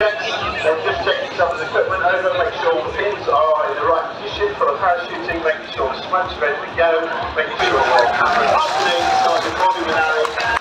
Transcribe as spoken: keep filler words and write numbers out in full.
Then just checking some of the equipment over, make sure all the pins are in the right position for the parachuting, making sure the smoke's ready to go, making sure all the cameras up to date, starting body with arrows.